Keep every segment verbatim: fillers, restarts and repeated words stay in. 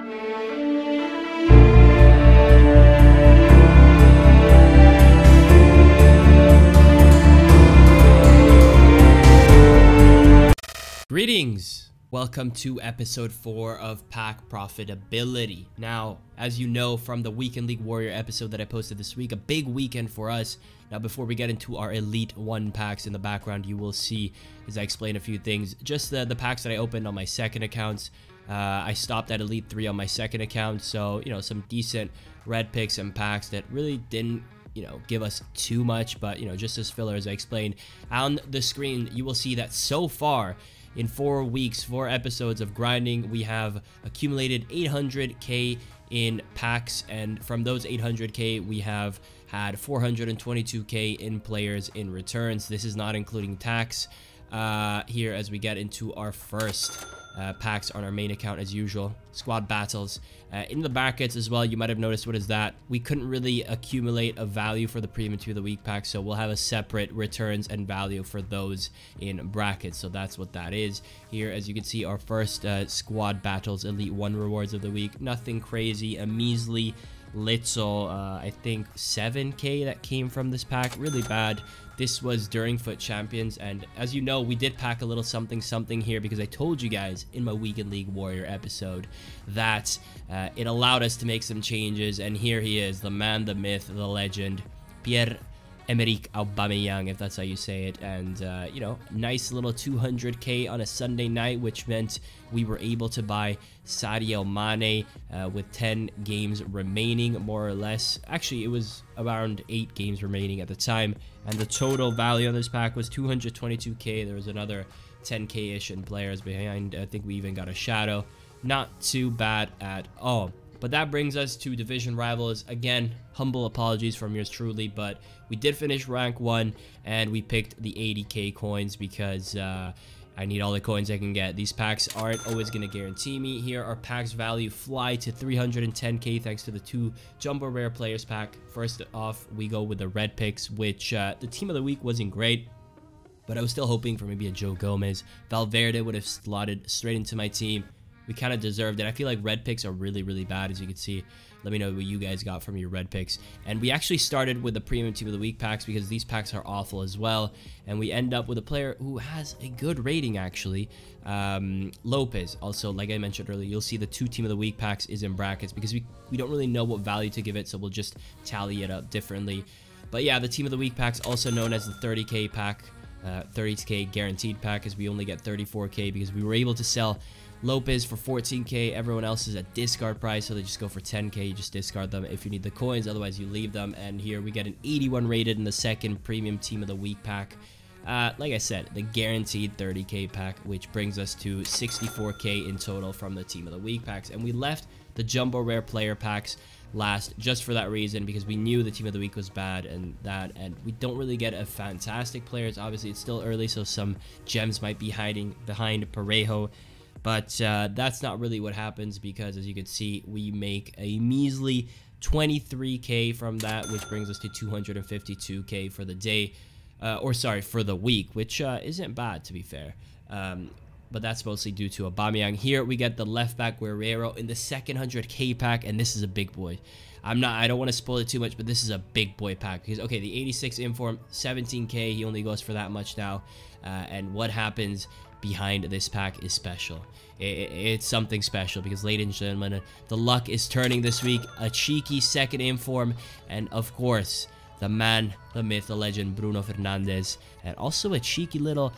Greetings! Welcome to episode four of Pack Profitability. Now, as you know from the Weekend League Warrior episode that I posted this week, a big weekend for us. Now, before we get into our Elite one packs, in the background you will see as I explain a few things. Just the, the packs that I opened on my second accounts. Uh, I stopped at Elite three on my second account, so, you know, some decent red picks and packs that really didn't you know, give us too much, but, you know, just as filler, as I explained. On the screen, you will see that so far, in four weeks, four episodes of grinding, we have accumulated eight hundred K in packs, and from those eight hundred K, we have had four hundred twenty-two K in players in returns. This is not including tax uh, here as we get into our first uh, packs on our main account as usual. Squad battles. Uh, in the brackets as well, you might have noticed, what is that? We couldn't really accumulate a value for the Premium Team of the Week pack, so we'll have a separate returns and value for those in brackets. So that's what that is. Here, as you can see, our first uh, squad battles, Elite one rewards of the week. Nothing crazy, a measly little, uh, I think seven K that came from this pack. Really bad. This was during Foot Champions, and as you know, we did pack a little something something here because I told you guys in my Weekend League Warrior episode that uh, it allowed us to make some changes, and here he is, the man, the myth, the legend, Pierre-Emerick Aubameyang, if that's how you say it. And uh, you know, nice little two hundred K on a Sunday night, which meant we were able to buy Sadio Mane uh, with ten games remaining, more or less. Actually, it was around eight games remaining at the time, and the total value on this pack was two hundred twenty-two K. There was another ten K-ish in players behind. I think we even got a shadow. Not too bad at all. But that brings us to division rivals. Again, humble apologies from yours truly, but we did finish rank one, and we picked the eighty K coins because uh, I need all the coins I can get. These packs aren't always going to guarantee me. Here, our packs value fly to three hundred ten K thanks to the two Jumbo Rare Players pack. First off, we go with the red picks, which uh, the team of the week wasn't great, but I was still hoping for maybe a Joe Gomez. Valverde would have slotted straight into my team. We kind of deserved it. I feel like red picks are really, really bad, as you can see. Let me know what you guys got from your red picks. And we actually started with the Premium Team of the Week packs because these packs are awful as well. And we end up with a player who has a good rating, actually. Um, Lopez. Also, like I mentioned earlier, you'll see the two Team of the Week packs is in brackets because we, we don't really know what value to give it, so we'll just tally it up differently. But yeah, the Team of the Week packs, also known as the thirty K pack. Uh, thirty K guaranteed pack, as we only get thirty-four K because we were able to sell Lopez for fourteen K. Everyone else is at discard price, so they just go for ten K. You just discard them if you need the coins, otherwise you leave them. And here we get an eighty-one rated in the second Premium Team of the Week pack. Uh, like I said, the guaranteed thirty K pack, which brings us to sixty-four K in total from the Team of the Week packs. And we left the Jumbo Rare Player packs last just for that reason, because we knew the Team of the Week was bad and that, and we don't really get a fantastic players. Obviously, it's still early, so some gems might be hiding behind Parejo. But uh, that's not really what happens because, as you can see, we make a measly twenty-three K from that, which brings us to two hundred fifty-two K for the day. Uh, or, sorry, for the week, which uh, isn't bad, to be fair. Um, but that's mostly due to Aubameyang. Here we get the left back Guerrero in the second one hundred K pack, and this is a big boy. I'm not, I don't want to spoil it too much, but this is a big boy pack. Because, okay, the eighty-six inform, seventeen K, he only goes for that much now. Uh, and what happens behind this pack is special. It, it, it's something special because, ladies and gentlemen, the luck is turning this week. A cheeky second inform, and of course, the man, the myth, the legend, Bruno Fernandes, and also a cheeky little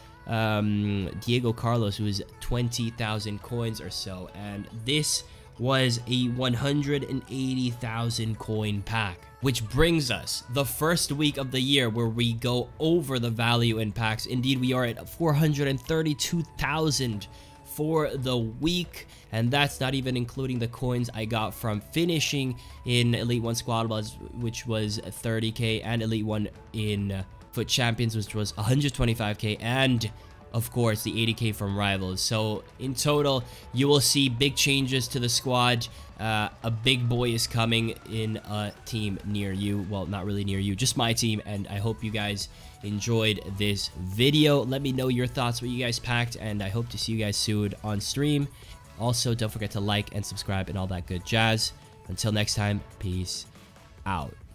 um, Diego Carlos, who is twenty thousand coins or so. And this was a one hundred eighty thousand coin pack, which brings us the first week of the year where we go over the value in packs. Indeed, we are at four hundred thirty-two thousand for the week, and that's not even including the coins I got from finishing in Elite one Squad Battles, which was thirty K, and Elite one in uh, Foot Champions, which was one hundred twenty-five K, and of course the eighty K from Rivals. So in total, you will see big changes to the squad. Uh, a big boy is coming in a team near you. Well, not really near you, just my team. And I hope you guys enjoyed this video. Let me know your thoughts, what you guys packed, and I hope to see you guys soon on stream. Also, don't forget to like and subscribe and all that good jazz. Until next time, peace out.